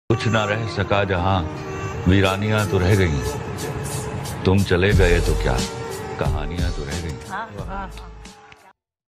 कुछ ना रह सका जहां वीरानियां तो रह गई, तुम चले गए तो क्या कहानियां तो रह गई।